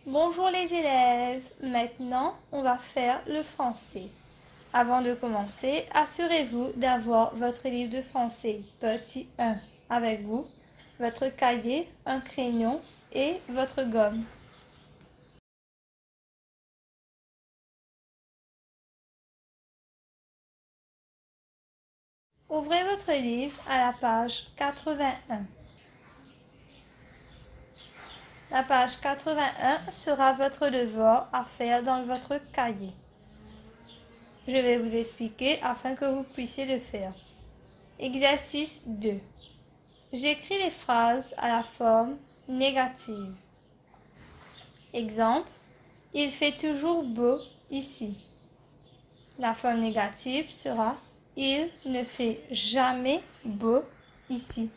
Bonjour les élèves, maintenant on va faire le français. Avant de commencer, assurez-vous d'avoir votre livre de français petit 1 avec vous, votre cahier, un crayon et votre gomme. Ouvrez votre livre à la page 81. La page 81 sera votre devoir à faire dans votre cahier. Je vais vous expliquer afin que vous puissiez le faire. Exercice 2. J'écris les phrases à la forme négative. Exemple, il fait toujours beau ici. La forme négative sera il ne fait jamais beau ici.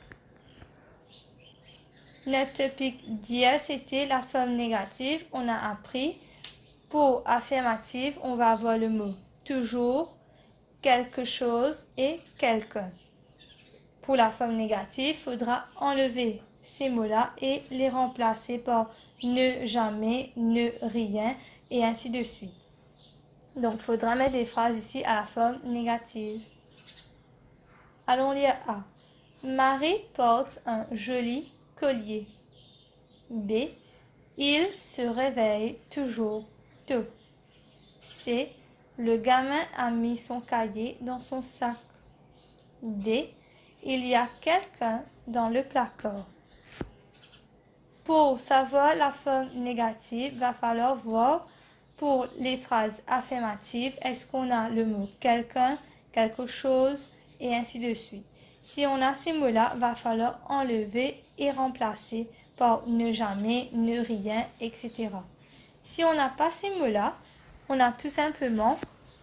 Notre topic d'hier, c'était la forme négative. On a appris pour affirmative, on va avoir le mot toujours, quelque chose et quelqu'un. Pour la forme négative, il faudra enlever ces mots-là et les remplacer par ne jamais, ne rien et ainsi de suite. Donc, il faudra mettre des phrases ici à la forme négative. Allons lire A. Marie porte un joli collier. B. Il se réveille toujours tôt. C. Le gamin a mis son cahier dans son sac. D. Il y a quelqu'un dans le placard. Pour savoir la forme négative, il va falloir voir pour les phrases affirmatives, est-ce qu'on a le mot quelqu'un, quelque chose et ainsi de suite. Si on a ces mots-là, il va falloir enlever et remplacer par ne jamais, ne rien, etc. Si on n'a pas ces mots-là, on va tout simplement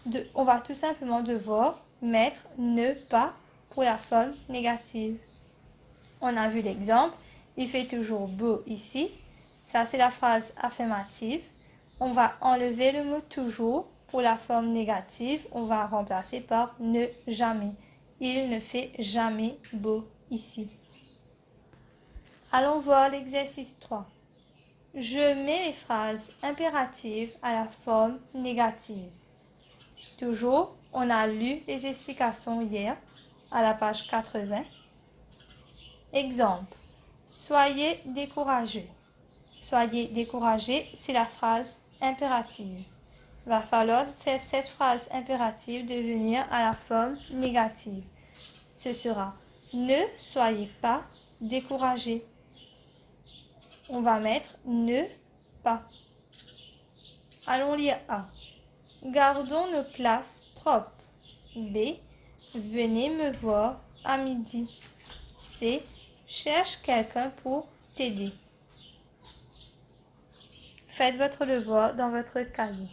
devoir mettre ne pas pour la forme négative. On a vu l'exemple. Il fait toujours beau ici. Ça, c'est la phrase affirmative. On va enlever le mot toujours pour la forme négative. On va remplacer par ne jamais. Il ne fait jamais beau ici. Allons voir l'exercice 3. Je mets les phrases impératives à la forme négative. Toujours, on a lu les explications hier à la page 80. Exemple. Soyez découragés. Soyez découragés, c'est la phrase impérative. Il va falloir faire cette phrase impérative devenir à la forme négative. Ce sera ne soyez pas découragés. On va mettre ne pas. Allons lire A. Gardons nos classes propres. B. Venez me voir à midi. C. Cherche quelqu'un pour t'aider. Faites votre devoir dans votre cahier.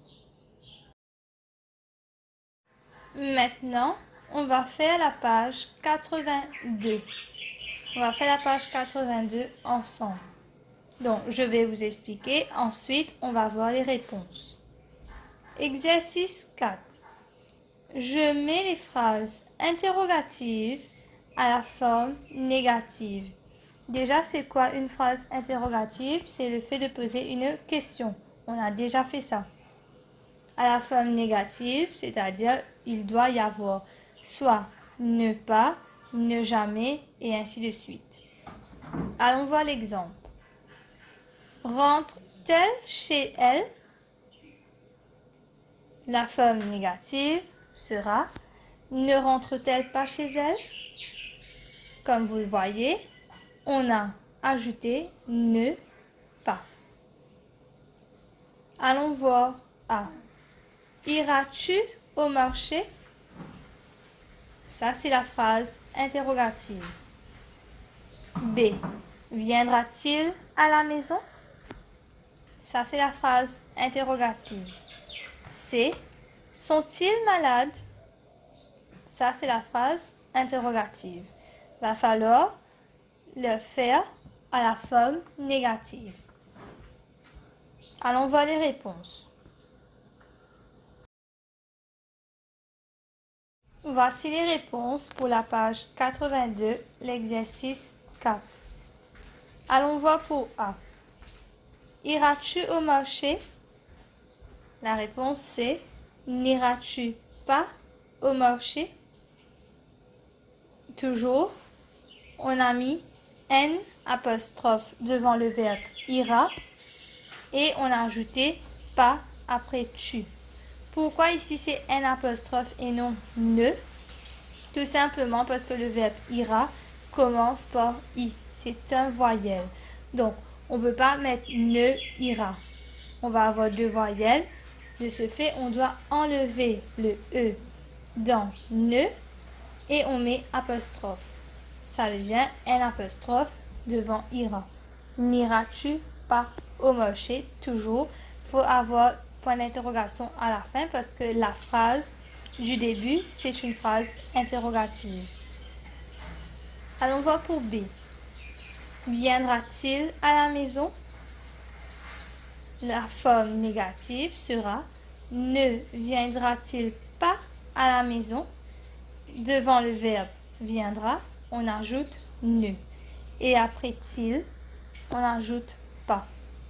Maintenant, on va faire la page 82. On va faire la page 82 ensemble. Donc, je vais vous expliquer. Ensuite, on va voir les réponses. Exercice 4. Je mets les phrases interrogatives à la forme négative. Déjà, c'est quoi une phrase interrogative? C'est le fait de poser une question. On a déjà fait ça. À la forme négative, c'est-à-dire il doit y avoir soit ne pas, ne jamais et ainsi de suite. Allons voir l'exemple. Rentre-t-elle chez elle? La forme négative sera ne rentre-t-elle pas chez elle? Comme vous le voyez, on a ajouté ne pas. Allons voir A. Iras-tu au marché? Ça, c'est la phrase interrogative. B. Viendra-t-il à la maison? Ça, c'est la phrase interrogative. C. Sont-ils malades? Ça, c'est la phrase interrogative. Il va falloir le faire à la forme négative. Allons voir les réponses. Voici les réponses pour la page 82, l'exercice 4. Allons voir pour A. Iras-tu au marché? La réponse c'est n'iras-tu pas au marché? Toujours, on a mis N apostrophe devant le verbe ira et on a ajouté pas après tu. Pourquoi ici c'est N apostrophe et non ne? Tout simplement parce que le verbe ira commence par I. C'est un voyelle. Donc, on ne peut pas mettre ne ira. On va avoir deux voyelles. De ce fait, on doit enlever le E dans ne et on met apostrophe. Ça devient N apostrophe devant ira. N'iras-tu pas au marché? Toujours, il faut avoir point d'interrogation à la fin parce que la phrase du début, c'est une phrase interrogative. Allons voir pour B. Viendra-t-il à la maison? La forme négative sera ne viendra-t-il pas à la maison? Devant le verbe viendra, on ajoute ne. Et après til, on ajoute pas.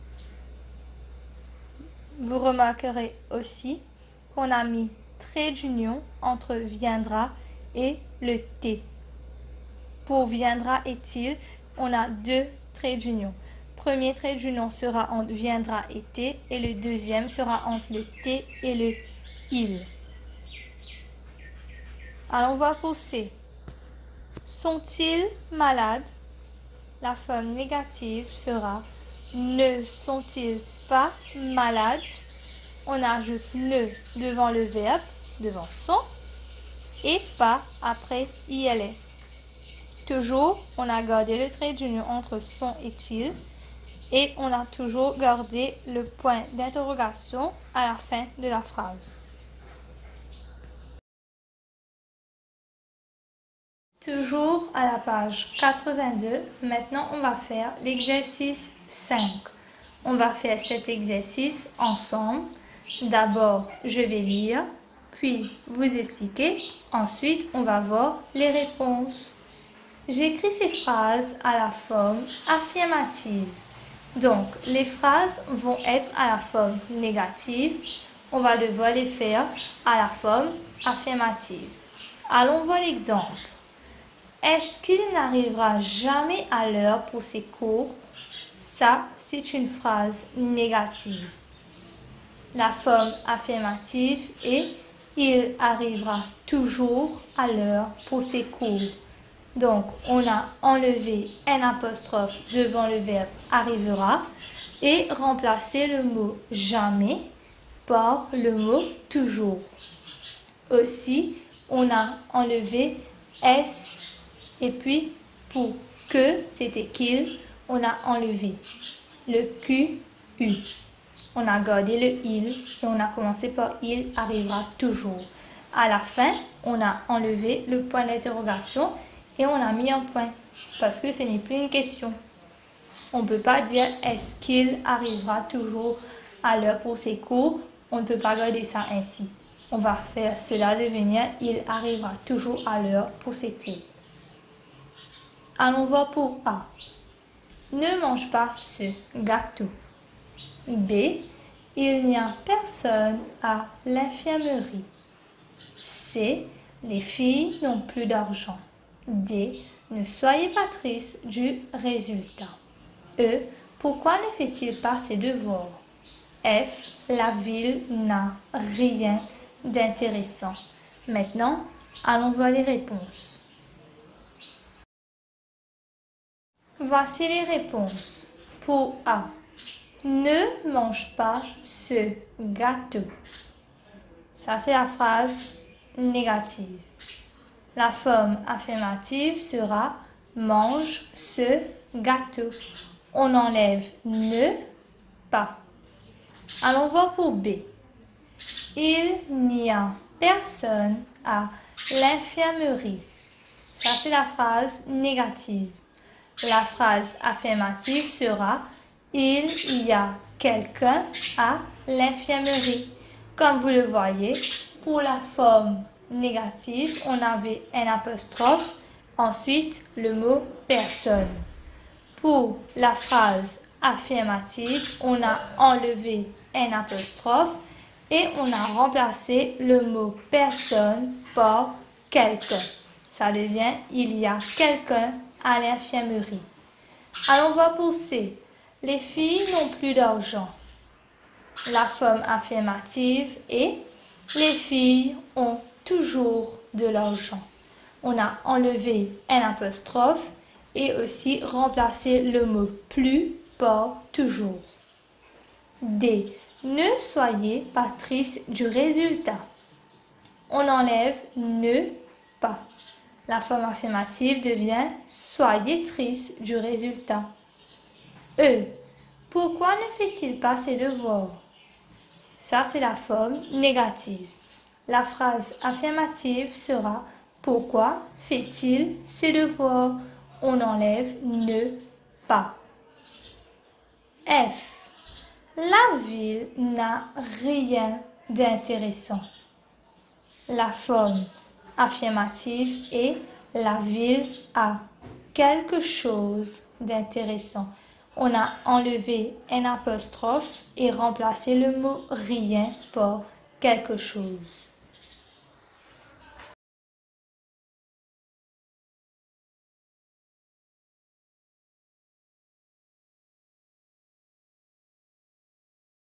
Vous remarquerez aussi qu'on a mis trait d'union entre viendra et le T. Pour viendra et til, on a deux traits d'union. Premier trait d'union sera entre viendra et T et le deuxième sera entre le T et le il. Allons voir pour C. Sont-ils malades? La forme négative sera ne sont-ils pas malades? On ajoute ne devant le verbe, devant sont, et pas après ils. Toujours, on a gardé le trait d'union entre sont et il, et on a toujours gardé le point d'interrogation à la fin de la phrase. Toujours à la page 82, maintenant on va faire l'exercice 5. On va faire cet exercice ensemble. D'abord, je vais lire, puis vous expliquer. Ensuite, on va voir les réponses. J'écris ces phrases à la forme affirmative. Donc, les phrases vont être à la forme négative. On va devoir les faire à la forme affirmative. Allons voir l'exemple. Est-ce qu'il n'arrivera jamais à l'heure pour ses cours? Ça, c'est une phrase négative. La forme affirmative est il arrivera toujours à l'heure pour ses cours. Donc, on a enlevé un apostrophe devant le verbe arrivera et remplacé le mot jamais par le mot toujours. Aussi, on a enlevé S et puis pour que, c'était qu'il, on a enlevé le QU. On a gardé le il et on a commencé par il arrivera toujours. À la fin, on a enlevé le point d'interrogation et on a mis un point parce que ce n'est plus une question. On ne peut pas dire est-ce qu'il arrivera toujours à l'heure pour ses cours. On ne peut pas garder ça ainsi. On va faire cela devenir il arrivera toujours à l'heure pour ses cours. Allons voir pour A. Ne mange pas ce gâteau. B. Il n'y a personne à l'infirmerie. C. Les filles n'ont plus d'argent. D. Ne soyez pas triste du résultat. E. Pourquoi ne fait-il pas ses devoirs? F. La ville n'a rien d'intéressant. Maintenant, allons voir les réponses. Voici les réponses. Pour A. Ne mange pas ce gâteau. Ça, c'est la phrase négative. La forme affirmative sera mange ce gâteau. On enlève ne pas. Allons voir pour B. Il n'y a personne à l'infirmerie. Ça, c'est la phrase négative. La phrase affirmative sera il y a quelqu'un à l'infirmerie. Comme vous le voyez, pour la forme négative, on avait un apostrophe, ensuite le mot personne. Pour la phrase affirmative, on a enlevé un apostrophe et on a remplacé le mot personne par quelqu'un. Ça devient il y a quelqu'un à l'infirmerie. Alors on va pour C. Les filles n'ont plus d'argent. La forme affirmative est les filles ont toujours de l'argent. On a enlevé un apostrophe et aussi remplacé le mot plus par toujours. D. Ne soyez pas triste du résultat. On enlève ne pas. La forme affirmative devient soyez triste du résultat. E. Pourquoi ne fait-il pas ses devoirs? Ça, c'est la forme négative. La phrase affirmative sera pourquoi fait-il ses devoirs? On enlève ne pas. F. La ville n'a rien d'intéressant. La forme affirmative est la ville a quelque chose d'intéressant. On a enlevé un apostrophe et remplacé le mot rien par quelque chose.